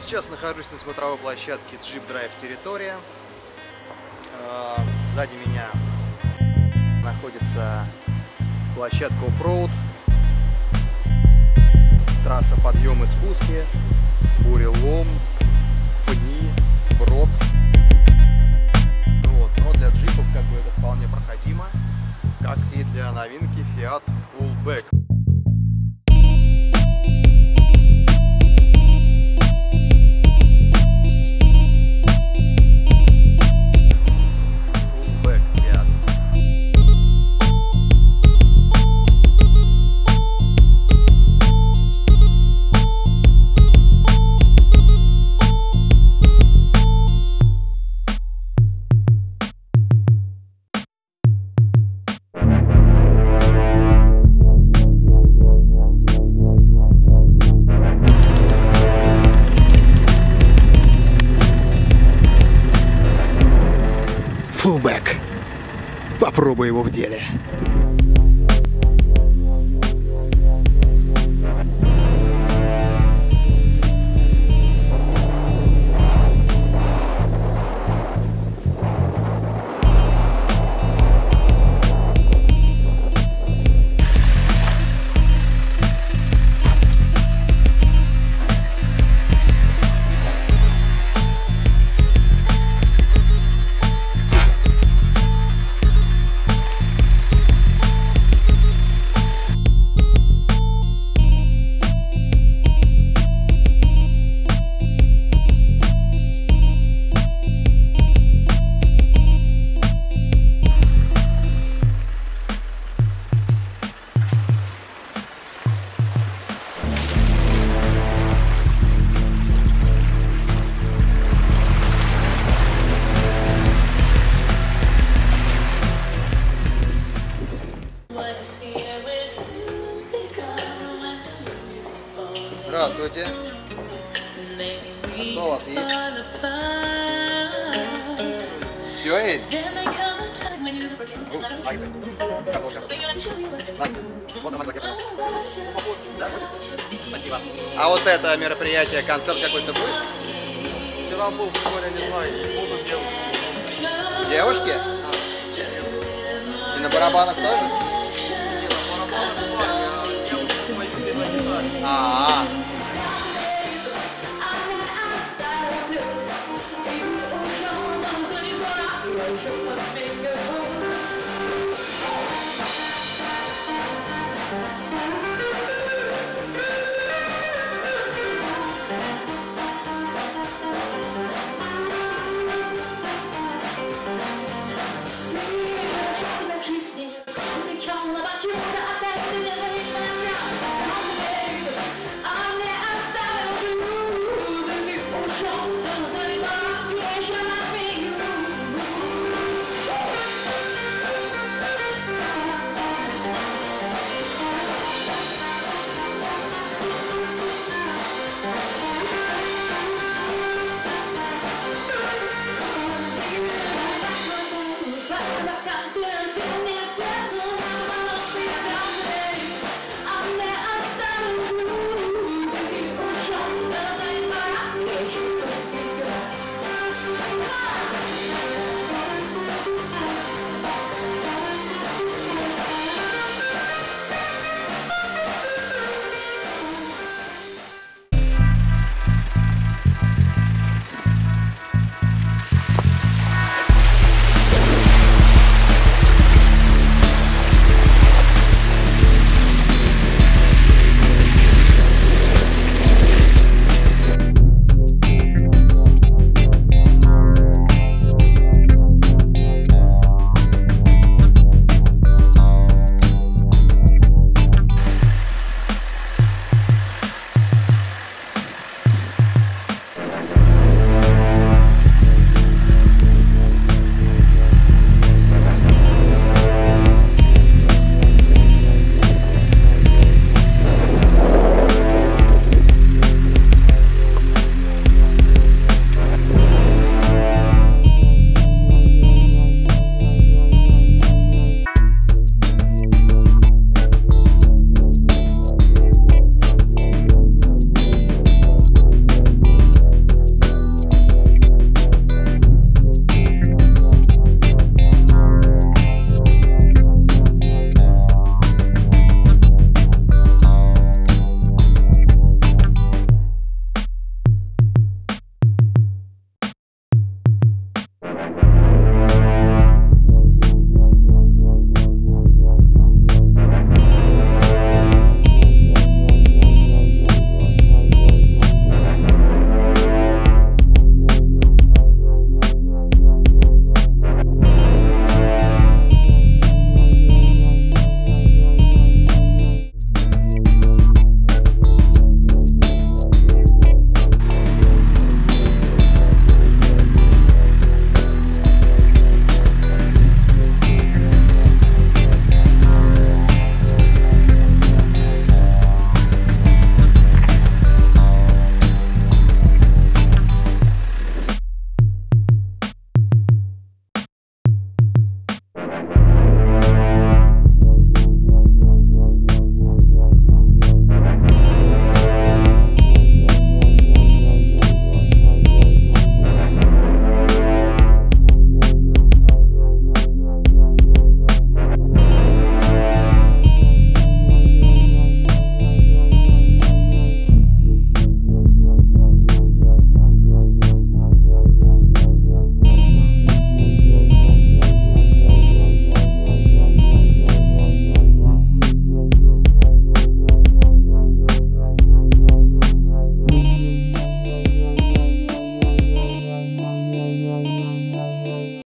Сейчас нахожусь на смотровой площадке Jeep Drive Territoria. Сзади меня находится площадка Offroad. Трасса подъемы, спуски, бурелом, пни, брод. Вот. Но для джипов как бы это вполне проходимо, как и для новинки Fiat Fullback. Fullback. Попробуй его в деле. Здравствуйте. Что у вас есть? Все есть? Спасибо. А вот это мероприятие, концерт какой-то будет? Вчера был в школе, не знаю, будут девушки. Девушки? И на барабанах тоже? Не, на барабанах, девушки мои себе на гитаре. А-а-а.